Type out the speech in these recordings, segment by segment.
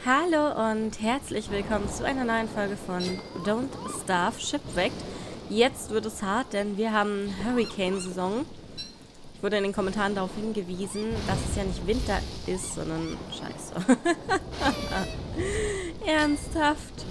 Hallo und herzlich willkommen zu einer neuen Folge von Don't Starve Shipwrecked. Jetzt wird es hart, denn wir haben Hurricane-Saison. Ich wurde in den Kommentaren darauf hingewiesen, dass es ja nicht Winter ist, sondern Scheiße. Ernsthaft?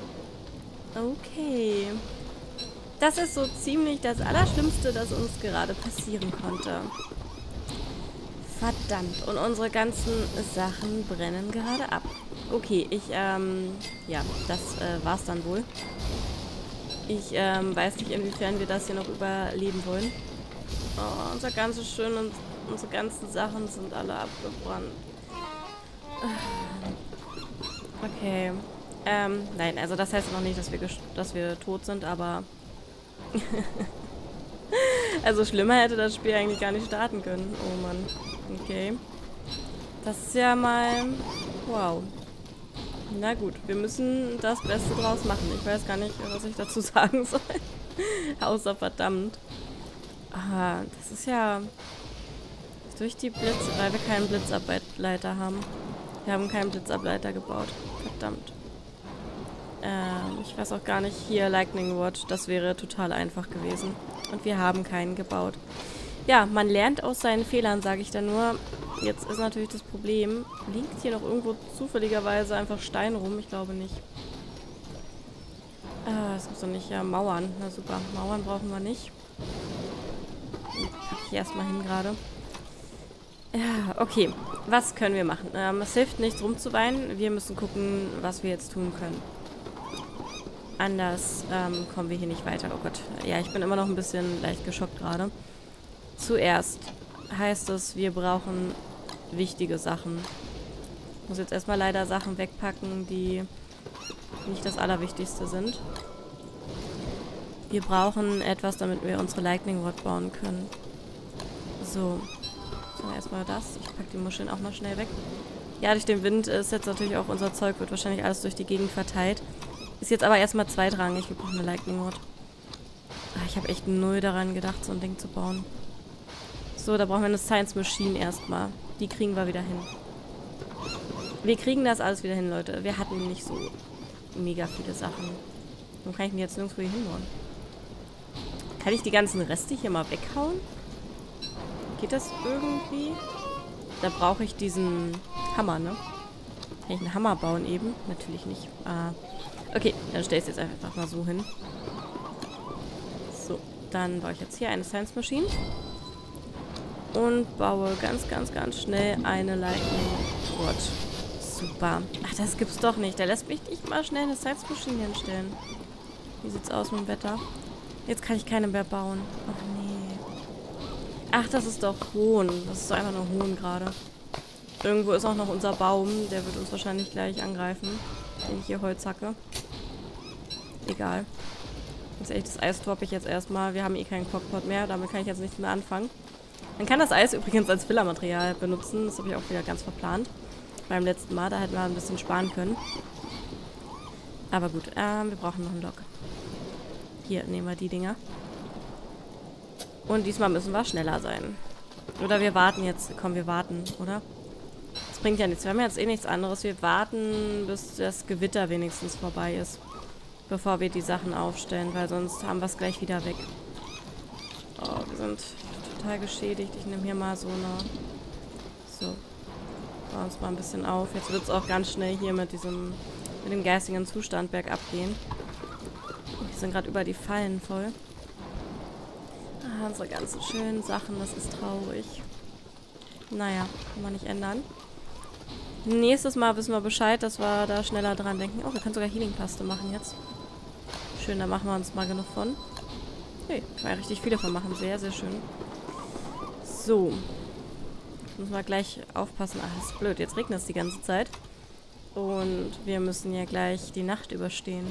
Okay. Das ist so ziemlich das Allerschlimmste, das uns gerade passieren konnte. Verdammt. Und unsere ganzen Sachen brennen gerade ab. Okay, ja, das war's dann wohl. Ich weiß nicht, inwiefern wir das hier noch überleben wollen. Oh, unser ganzes Schön und unsere ganzen Sachen sind alle abgebrannt. Okay. Nein, also das heißt noch nicht, dass wir tot sind, aber also schlimmer hätte das Spiel eigentlich gar nicht starten können. Oh Mann. Okay. Das ist ja mal... Wow. Na gut, wir müssen das Beste draus machen. Ich weiß gar nicht, was ich dazu sagen soll. Außer verdammt. Ah, das ist ja... Durch die Blitze, weil wir keinen Blitzableiter haben. Wir haben keinen Blitzableiter gebaut. Verdammt. Ich weiß auch gar nicht. Hier, Lightning Rod. Das wäre total einfach gewesen. Und wir haben keinen gebaut. Ja, man lernt aus seinen Fehlern, sage ich dann nur. Jetzt ist natürlich das Problem, liegt hier noch irgendwo zufälligerweise einfach Stein rum? Ich glaube nicht. Das muss doch nicht. Ja, Mauern. Na super. Mauern brauchen wir nicht. Pack ich erstmal hin gerade. Ja, okay. Was können wir machen? Es hilft nichts rumzuweinen. Wir müssen gucken, was wir jetzt tun können. Anders kommen wir hier nicht weiter. Oh Gott. Ja, ich bin immer noch ein bisschen leicht geschockt gerade. Zuerst heißt es, wir brauchen wichtige Sachen. Ich muss jetzt erstmal leider Sachen wegpacken, die nicht das Allerwichtigste sind. Wir brauchen etwas, damit wir unsere Lightning Rod bauen können. So. Erstmal das. Ich packe die Muscheln auch mal schnell weg. Ja, durch den Wind ist jetzt natürlich auch unser Zeug, wird wahrscheinlich alles durch die Gegend verteilt. Ist jetzt aber erstmal zweitrangig. Wir brauchen eine Lightning Rod. Ich habe echt null daran gedacht, so ein Ding zu bauen. So, da brauchen wir eine Science Machine erstmal. Die kriegen wir wieder hin. Wir kriegen das alles wieder hin, Leute. Wir hatten nicht so mega viele Sachen. Warum kann ich denn jetzt nirgendwo hier hinbauen? Kann ich die ganzen Reste hier mal weghauen? Geht das irgendwie? Da brauche ich diesen Hammer, ne? Kann ich einen Hammer bauen eben? Natürlich nicht. Okay, dann stelle ich es jetzt einfach mal so hin. So, dann baue ich jetzt hier eine Science Machine. Und baue ganz, ganz, ganz schnell eine Lightning Rod. Super. Ach, das gibt's doch nicht. Der lässt mich nicht mal schnell eine Science Machine hinstellen. Wie sieht's aus mit dem Wetter? Jetzt kann ich keine mehr bauen. Ach nee. Ach, das ist doch Hohn. Das ist doch einfach nur Hohn gerade. Irgendwo ist auch noch unser Baum. Der wird uns wahrscheinlich gleich angreifen, wenn ich hier Holz hacke. Egal. Ganz ehrlich, das Eis droppe ich jetzt erstmal. Wir haben eh keinen Cockpot mehr. Damit kann ich jetzt nichts mehr anfangen. Man kann das Eis übrigens als Fillermaterial benutzen. Das habe ich auch wieder ganz verplant. Beim letzten Mal. Da hätten wir ein bisschen sparen können. Aber gut. Wir brauchen noch einen Lock. Hier nehmen wir die Dinger. Und diesmal müssen wir schneller sein. Oder wir warten jetzt. Komm, wir warten, oder? Das bringt ja nichts. Wir haben jetzt eh nichts anderes. Wir warten, bis das Gewitter wenigstens vorbei ist. Bevor wir die Sachen aufstellen. Weil sonst haben wir es gleich wieder weg. Oh, wir sind total geschädigt. Ich nehme hier mal so eine... So. Bauen uns mal ein bisschen auf. Jetzt wird es auch ganz schnell hier mit dem geistigen Zustand bergab gehen. Wir sind gerade über die Fallen voll. Unsere ganzen schönen Sachen, das ist traurig. Naja, kann man nicht ändern. Nächstes Mal wissen wir Bescheid, dass wir da schneller dran denken. Oh, wir können sogar Healing-Paste machen jetzt. Schön, da machen wir uns mal genug von. Hey, kann man ja richtig viele von machen. Sehr, sehr schön. So. Jetzt müssen wir gleich aufpassen. Ach, das ist blöd. Jetzt regnet es die ganze Zeit. Und wir müssen ja gleich die Nacht überstehen.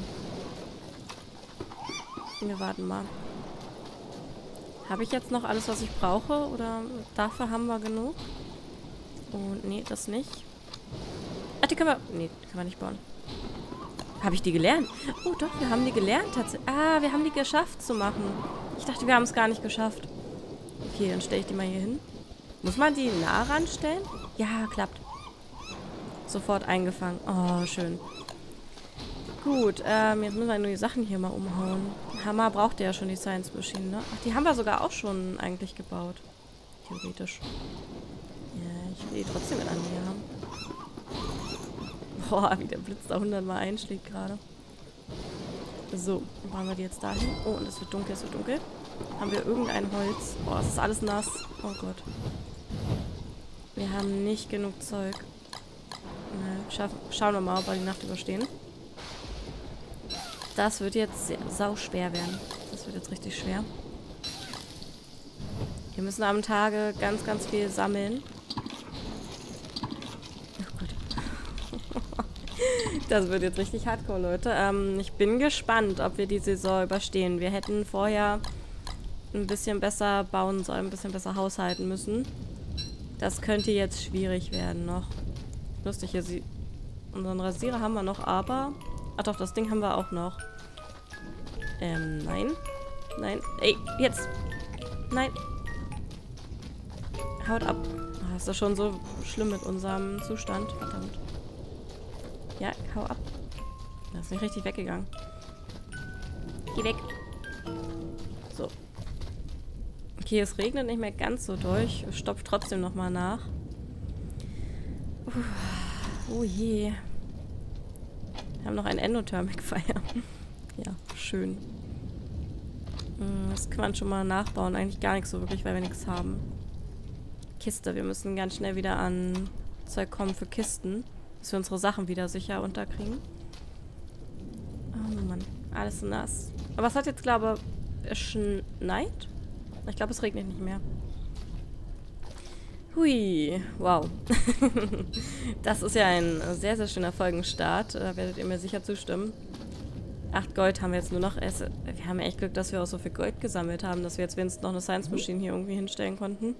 Wir warten mal. Habe ich jetzt noch alles, was ich brauche? Oder dafür haben wir genug? Und nee, das nicht. Ach, die können wir... Nee, die können wir nicht bauen. Habe ich die gelernt? Oh doch, wir haben die gelernt tatsächlich. Ah, wir haben die geschafft zu machen. Ich dachte, wir haben es gar nicht geschafft. Okay, dann stelle ich die mal hier hin. Muss man die nah ranstellen? Ja, klappt. sofort eingefangen. Oh, schön. Gut, jetzt müssen wir nur die Sachen hier mal umhauen. Hammer braucht ja schon die Science Machine, ne? Ach, die haben wir sogar auch schon eigentlich gebaut. Theoretisch. Ja, ich will die trotzdem in der Nähe haben. Boah, wie der Blitz da 100-mal einschlägt gerade. So, dann bauen wir die jetzt dahin. Oh, und es wird dunkel, es wird dunkel. Haben wir irgendein Holz? Oh, es ist alles nass. Oh Gott. Wir haben nicht genug Zeug. Na, schauen wir mal, ob wir die Nacht überstehen. Das wird jetzt sau schwer werden. Das wird jetzt richtig schwer. Wir müssen am Tage ganz, ganz viel sammeln. Oh Gott. Das wird jetzt richtig hardcore, Leute. Ich bin gespannt, ob wir die Saison überstehen. Wir hätten vorher ein bisschen besser bauen sollen, ein bisschen besser haushalten müssen. Das könnte jetzt schwierig werden noch. Lustig, hier unseren Rasierer haben wir noch, aber... Ach doch, das Ding haben wir auch noch. Nein. Nein. Ey, jetzt. Nein. Haut ab. Oh, ist das schon so schlimm mit unserem Zustand? Verdammt. Ja, hau ab. Das ist nicht richtig weggegangen. Geh weg. So. Okay, es regnet nicht mehr ganz so durch. Stopft trotzdem nochmal nach. Oh je. Wir haben noch ein Endothermic Fire. Ja, schön. Das kann man schon mal nachbauen. Eigentlich gar nichts so wirklich, weil wir nichts haben. Kiste. Wir müssen ganz schnell wieder an Zeug kommen für Kisten. Dass wir unsere Sachen wieder sicher unterkriegen. Oh Mann. Alles nass. Aber es hat jetzt, glaube ich, geschneit. Ich glaube, es regnet nicht mehr. Hui, wow. Das ist ja ein sehr, sehr schöner Folgenstart. Da werdet ihr mir sicher zustimmen. 8 Gold haben wir jetzt nur noch. Wir haben echt Glück, dass wir auch so viel Gold gesammelt haben, dass wir jetzt wenigstens noch eine Science Machine hier irgendwie hinstellen konnten.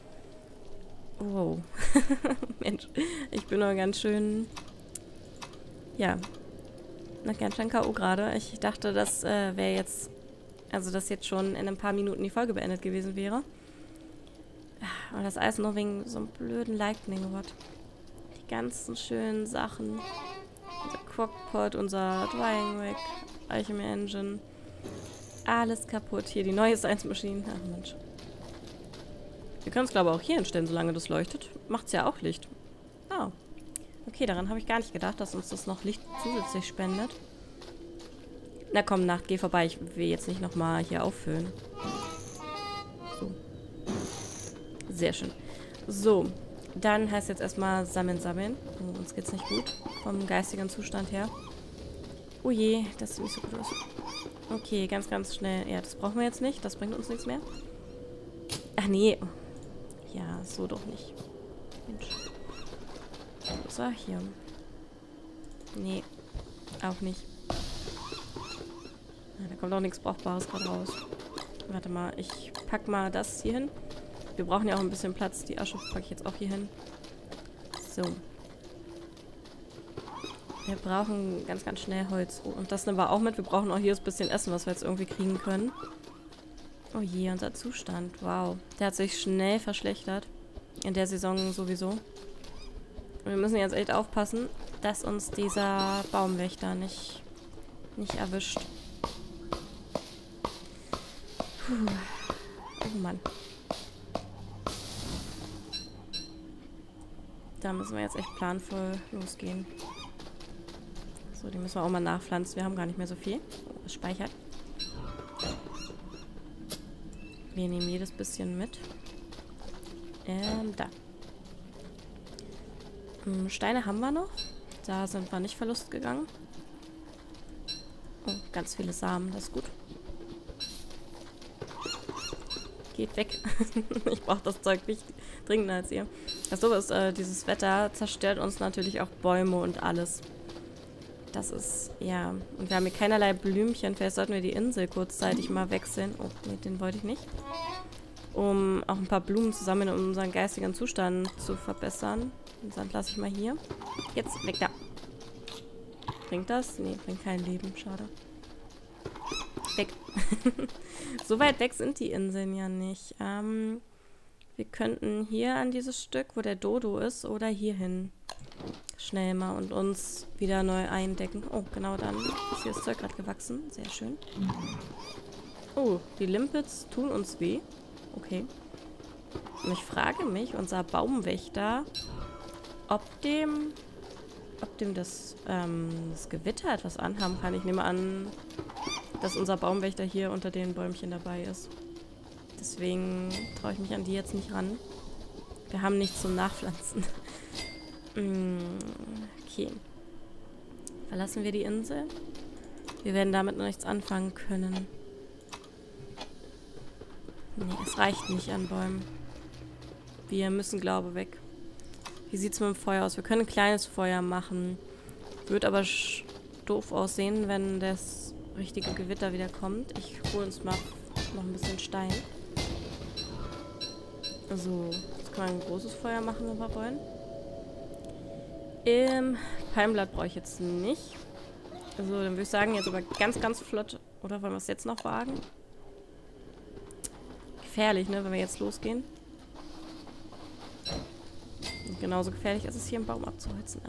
Wow. Mensch, ich bin noch ganz schön... Ja. Noch ganz schön K.O. gerade. Ich dachte, das wäre jetzt... Also, dass jetzt schon in ein paar Minuten die Folge beendet gewesen wäre. Und das alles nur wegen so einem blöden Lightning Rod. Die ganzen schönen Sachen. Unser Crockpot, unser Drying Rack, Alchemy Engine. Alles kaputt. Hier die neue Science Machine. Ach Mensch. Wir können es, glaube ich, auch hier hinstellen, solange das leuchtet. Macht es ja auch Licht. Oh. Okay, daran habe ich gar nicht gedacht, dass uns das noch Licht zusätzlich spendet. Na komm, Nacht, geh vorbei. Ich will jetzt nicht nochmal hier auffüllen. So. Sehr schön. So, dann heißt jetzt erstmal sammeln, sammeln. Oh, uns geht's nicht gut. Vom geistigen Zustand her. Oh je, das sieht nicht so gut aus. Okay, ganz, ganz schnell. Ja, das brauchen wir jetzt nicht. Das bringt uns nichts mehr. Ach nee. Ja, so doch nicht. Mensch. Wo ist er? Hier. Nee, auch nicht. Ja, da kommt auch nichts Brauchbares gerade raus. Warte mal, ich pack mal das hier hin. Wir brauchen ja auch ein bisschen Platz. Die Asche packe ich jetzt auch hier hin. So. Wir brauchen ganz, ganz schnell Holz. Oh, und das nehmen wir auch mit. Wir brauchen auch hier ein bisschen Essen, was wir jetzt irgendwie kriegen können. Oh je, unser Zustand. Wow. Der hat sich schnell verschlechtert. In der Saison sowieso. Und wir müssen jetzt echt aufpassen, dass uns dieser Baumwächter nicht erwischt. Puh. Oh Mann. Da müssen wir jetzt echt planvoll losgehen. So, die müssen wir auch mal nachpflanzen. Wir haben gar nicht mehr so viel. Oh, es speichert. Wir nehmen jedes bisschen mit. Da. Steine haben wir noch. Da sind wir nicht Verlust gegangen. Oh, ganz viele Samen. Das ist gut. Geht weg. Ich brauche das Zeug nicht dringender als ihr. Das Doofe ist, dieses Wetter zerstört uns natürlich auch Bäume und alles. Das ist, ja... Und wir haben hier keinerlei Blümchen. Vielleicht sollten wir die Insel kurzzeitig mal wechseln. Oh, nee, den wollte ich nicht. Um auch ein paar Blumen zu sammeln, um unseren geistigen Zustand zu verbessern. Den Sand lasse ich mal hier. Jetzt, weg da. Bringt das? Nee, bringt kein Leben. Schade. Weg. So weit weg sind die Inseln ja nicht. Wir könnten hier an dieses Stück, wo der Dodo ist, oder hier hin. schnell mal und uns wieder neu eindecken. Oh, genau dann ist hier das Zeug gerade gewachsen. Sehr schön. Oh, die Limpets tun uns weh. Okay. Und ich frage mich, unser Baumwächter, ob dem das Gewitter etwas anhaben kann. Ich nehme an, dass unser Baumwächter hier unter den Bäumchen dabei ist. Deswegen traue ich mich an die jetzt nicht ran. Wir haben nichts zum Nachpflanzen. Okay. Verlassen wir die Insel? Wir werden damit noch nichts anfangen können. Nee, es reicht nicht an Bäumen. Wir müssen, glaube ich, weg. Wie sieht es mit dem Feuer aus? Wir können ein kleines Feuer machen. Wird aber doof aussehen, wenn das richtige Gewitter wieder kommt. Ich hole uns mal noch ein bisschen Stein. So, jetzt können wir ein großes Feuer machen, wenn wir wollen. Palmblatt brauche ich jetzt nicht. Also, dann würde ich sagen, jetzt aber ganz, ganz flott. Oder wollen wir es jetzt noch wagen? Gefährlich, ne, wenn wir jetzt losgehen. Und genauso gefährlich ist es, hier einen Baum abzuholzen.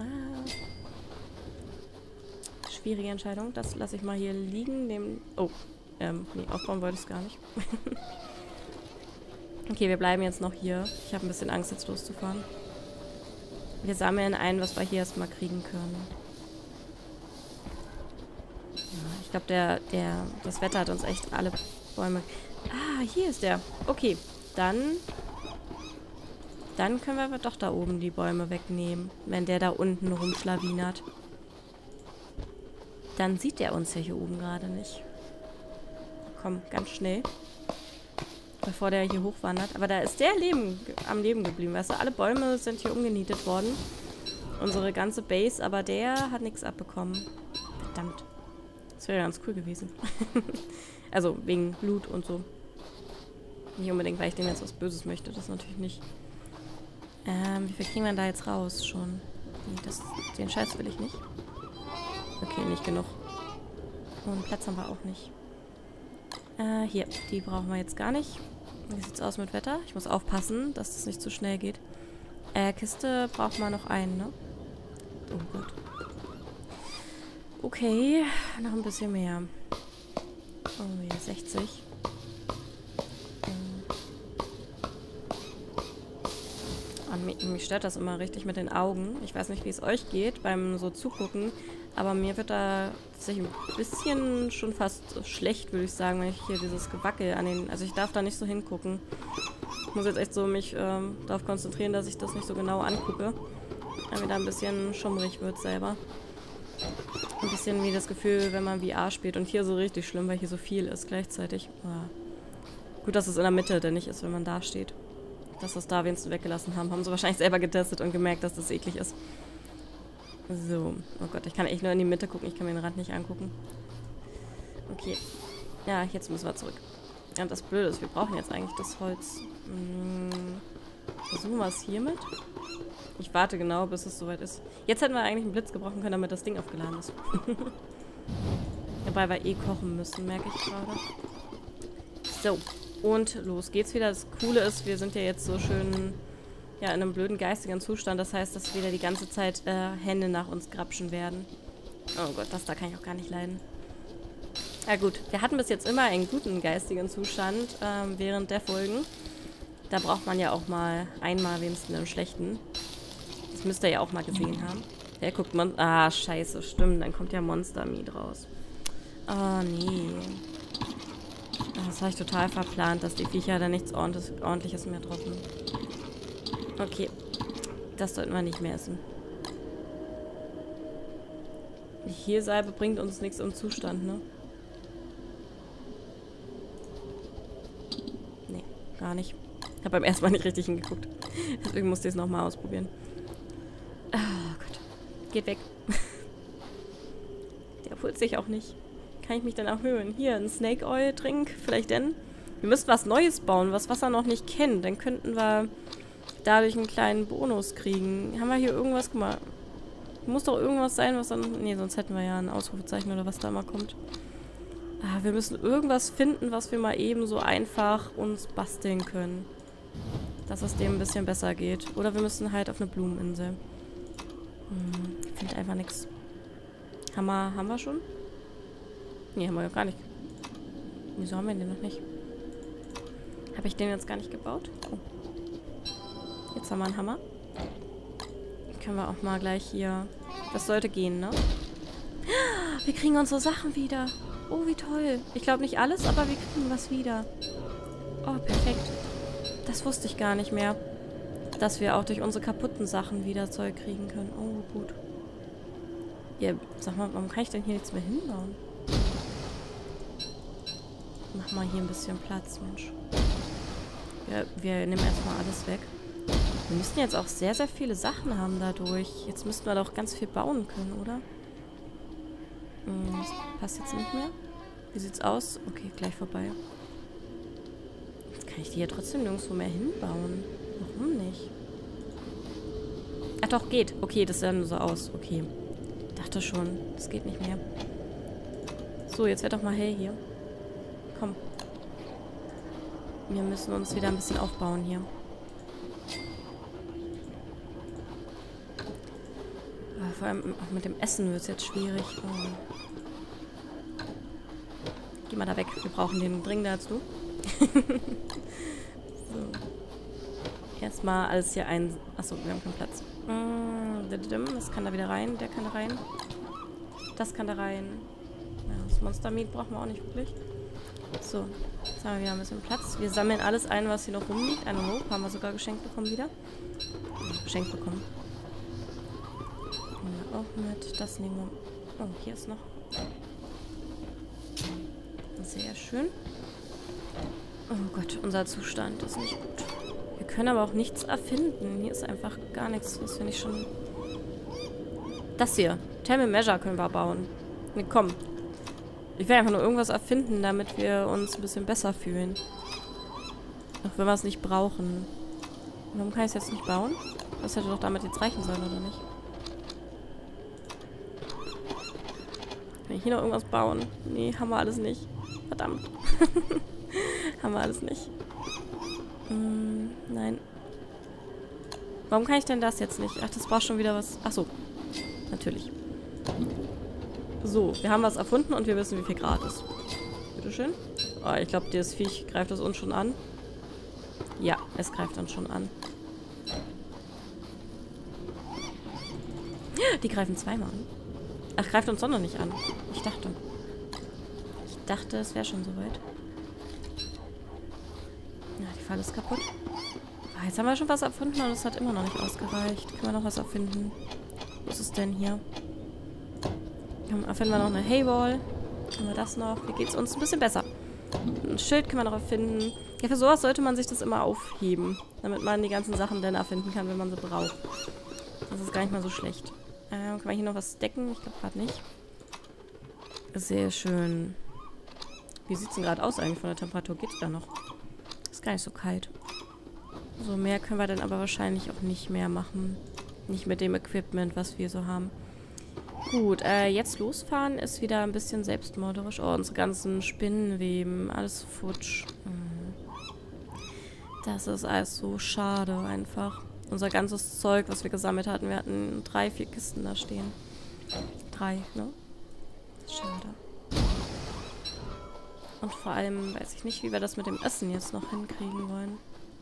Schwierige Entscheidung. Das lasse ich mal hier liegen. Oh, nee, aufbauen wollte ich es gar nicht. Okay, wir bleiben jetzt noch hier. Ich habe ein bisschen Angst, jetzt loszufahren. Wir sammeln ein, was wir hier erstmal kriegen können. Ja, ich glaube, das Wetter hat uns echt alle Bäume... hier ist der. Okay, dann können wir aber doch da oben die Bäume wegnehmen, wenn der da unten rumschlawinert. Dann sieht der uns ja hier oben gerade nicht. Komm, ganz schnell. Bevor der hier hochwandert. Aber da ist der am Leben geblieben. Weißt du, alle Bäume sind hier umgenietet worden. Unsere ganze Base, aber der hat nichts abbekommen. Verdammt. Das wäre ganz cool gewesen. Also wegen Blut und so. Nicht unbedingt, weil ich dem jetzt was Böses möchte. Das natürlich nicht. Wie viel kriegen wir denn da jetzt raus schon? Den Scheiß will ich nicht. Okay, nicht genug. Und Platz haben wir auch nicht. Hier, die brauchen wir jetzt gar nicht. Wie sieht's aus mit Wetter? Ich muss aufpassen, dass das nicht zu schnell geht. Kiste braucht man noch einen, ne? Oh Gott. Okay, noch ein bisschen mehr. Oh, hier 60. Mich stört das immer richtig mit den Augen. Ich weiß nicht, wie es euch geht beim so Zugucken, aber mir wird da tatsächlich ein bisschen schon fast schlecht, würde ich sagen, wenn ich hier dieses Gewackel an den... Also ich darf da nicht so hingucken. Ich muss jetzt echt so mich darauf konzentrieren, dass ich das nicht so genau angucke. Weil mir da ein bisschen schummrig wird selber. Ein bisschen wie das Gefühl, wenn man VR spielt. Und hier so richtig schlimm, weil hier so viel ist gleichzeitig. Gut, dass es in der Mitte denn nicht ist, wenn man da steht. Dass wir es da wenigstens weggelassen haben. Haben sie wahrscheinlich selber getestet und gemerkt, dass das eklig ist. So. Oh Gott, ich kann echt nur in die Mitte gucken. Ich kann mir den Rand nicht angucken. Okay. Ja, jetzt müssen wir zurück. Ja, und das Blöde ist, wir brauchen jetzt eigentlich das Holz. Versuchen wir es hiermit. Ich warte genau, bis es soweit ist. Jetzt hätten wir eigentlich einen Blitz gebrauchen können, damit das Ding aufgeladen ist. Dabei wir eh kochen müssen, merke ich gerade. So. Und los geht's wieder. Das Coole ist, wir sind ja jetzt so schön ja, in einem blöden geistigen Zustand. Das heißt, dass wieder die ganze Zeit Hände nach uns grapschen werden. Oh Gott, das da kann ich auch gar nicht leiden. Ja gut, wir hatten bis jetzt immer einen guten geistigen Zustand während der Folgen. Da braucht man ja auch mal einmal wenigstens einen schlechten. Das müsst ihr ja auch mal gesehen haben. Der guckt scheiße, stimmt. Dann kommt ja Monster Meat raus. Oh nee. Das habe ich total verplant, dass die Viecher da nichts Ordentliches mehr droppen. Okay. Das sollten wir nicht mehr essen. Die Hirsalbe bringt uns nichts im Zustand, ne? Nee, gar nicht. Ich habe beim ersten Mal nicht richtig hingeguckt. Deswegen musste ich es nochmal ausprobieren. Oh Gott. Geht weg. Der pult sich auch nicht. Kann ich mich dann erhöhen? Hier, ein Snake Oil Trink, vielleicht denn? Wir müssen was Neues bauen, was er noch nicht kennt. Dann könnten wir dadurch einen kleinen Bonus kriegen. Haben wir hier irgendwas gemacht? Muss doch irgendwas sein, was dann... Nee, sonst hätten wir ja ein Ausrufezeichen oder was da mal kommt. Wir müssen irgendwas finden, was wir mal eben so einfach uns basteln können. Dass es dem ein bisschen besser geht. Oder wir müssen halt auf eine Blumeninsel. Ich finde einfach nichts. Hammer haben wir schon? Nee, haben wir ja gar nicht. Wieso haben wir den noch nicht? Habe ich den jetzt gar nicht gebaut? Oh. Jetzt haben wir einen Hammer. Können wir auch mal gleich hier... Das sollte gehen, ne? Wir kriegen unsere Sachen wieder. Oh, wie toll. Ich glaube nicht alles, aber wir kriegen was wieder. Oh, perfekt. Das wusste ich gar nicht mehr. Dass wir auch durch unsere kaputten Sachen wieder Zeug kriegen können. Oh, gut. Ja, sag mal, warum kann ich denn hier nichts mehr hinbauen? Mach mal hier ein bisschen Platz, Mensch. Ja, wir nehmen erstmal alles weg. Wir müssten jetzt auch sehr, sehr viele Sachen haben dadurch. Jetzt müssten wir doch ganz viel bauen können, oder? Das passt jetzt nicht mehr. Wie sieht's aus? Okay, gleich vorbei. Jetzt kann ich die hier trotzdem nirgendwo mehr hinbauen. Warum nicht? Ach doch, geht. Okay, das sah nur so aus. Okay. Dachte schon, das geht nicht mehr. So, jetzt wird doch mal hell hier. Komm. Wir müssen uns wieder ein bisschen aufbauen hier. Aber vor allem auch mit dem Essen wird es jetzt schwierig. Oh. Geh mal da weg. Wir brauchen den dringender als du. So. Erstmal alles hier ein... Achso, wir haben keinen Platz. Das kann da wieder rein. Der kann da rein. Das kann da rein. Ja, das Monster-Meat brauchen wir auch nicht wirklich. So. Jetzt haben wir wieder ein bisschen Platz. Wir sammeln alles ein, was hier noch rumliegt. Eine Hope haben wir sogar geschenkt bekommen wieder. Ja, geschenkt bekommen. Nehmen wir auch mit. Das nehmen wir... Oh, hier ist noch... Sehr schön. Oh Gott, unser Zustand ist nicht gut. Wir können aber auch nichts erfinden. Hier ist einfach gar nichts. Das finde ich schon... Das hier. Thermal Measure können wir bauen. Nee, komm. Ich will einfach nur irgendwas erfinden, damit wir uns ein bisschen besser fühlen. Auch wenn wir es nicht brauchen. Warum kann ich es jetzt nicht bauen? Das hätte doch damit jetzt reichen sollen, oder nicht? Kann ich hier noch irgendwas bauen? Nee, haben wir alles nicht. Verdammt. Haben wir alles nicht. Nein. Warum kann ich denn das jetzt nicht? Ach, das braucht schon wieder was... Ach so. Natürlich. So, wir haben was erfunden und wir wissen, wie viel Grad ist. Bitteschön. Oh, ich glaube, das Viech greift es uns schon an. Ja, es greift uns schon an. Die greifen zweimal an. Ach, greift uns doch noch nicht an. Ich dachte, es wäre schon soweit. Ja, die Falle ist kaputt. Ah, jetzt haben wir schon was erfunden und es hat immer noch nicht ausgereicht. Können wir noch was erfinden? Was ist es denn hier? Erfinden wir noch eine Haywall. Haben wir das noch? Hier geht es uns ein bisschen besser. Ein Schild können wir noch erfinden. Ja, für sowas sollte man sich das immer aufheben. Damit man die ganzen Sachen dann erfinden kann, wenn man sie braucht. Das ist gar nicht mal so schlecht. Kann man hier noch was decken? Ich glaube gerade nicht. Sehr schön. Wie sieht es denn gerade aus eigentlich von der Temperatur? Geht es da noch? Ist gar nicht so kalt. So, mehr können wir dann aber wahrscheinlich auch nicht mehr machen. Nicht mit dem Equipment, was wir so haben. Gut, jetzt losfahren ist wieder ein bisschen selbstmörderisch. Oh, unsere ganzen Spinnenweben, alles futsch. Das ist alles so schade einfach. Unser ganzes Zeug, was wir gesammelt hatten, wir hatten 3, 4 Kisten da stehen. 3, ne? Schade. Und vor allem weiß ich nicht, wie wir das mit dem Essen jetzt noch hinkriegen wollen.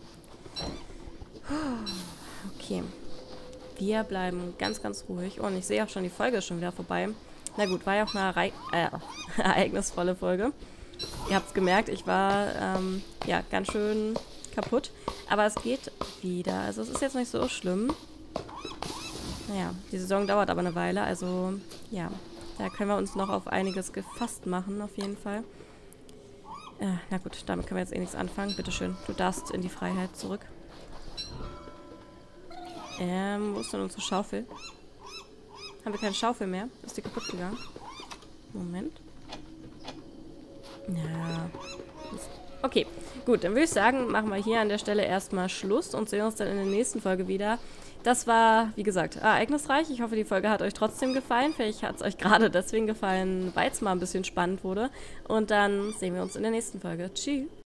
Okay. Wir bleiben ganz, ganz ruhig. Oh, und ich sehe auch schon, die Folge ist schon wieder vorbei. Na gut, war ja auch eine ereignisvolle Folge. Ihr habt es gemerkt, ich war ja ganz schön kaputt. Aber es geht wieder. Also es ist jetzt nicht so schlimm. Naja, die Saison dauert aber eine Weile. Also ja, da können wir uns noch auf einiges gefasst machen, auf jeden Fall. Na gut, damit können wir jetzt eh nichts anfangen. Bitteschön, du darfst in die Freiheit zurück. Wo ist denn unsere Schaufel? Haben wir keine Schaufel mehr? Ist die kaputt gegangen? Moment. Ja. Okay, gut, dann würde ich sagen, machen wir hier an der Stelle erstmal Schluss und sehen uns dann in der nächsten Folge wieder. Das war, wie gesagt, ereignisreich. Ich hoffe, die Folge hat euch trotzdem gefallen. Vielleicht hat es euch gerade deswegen gefallen, weil es mal ein bisschen spannend wurde. Und dann sehen wir uns in der nächsten Folge. Tschüss.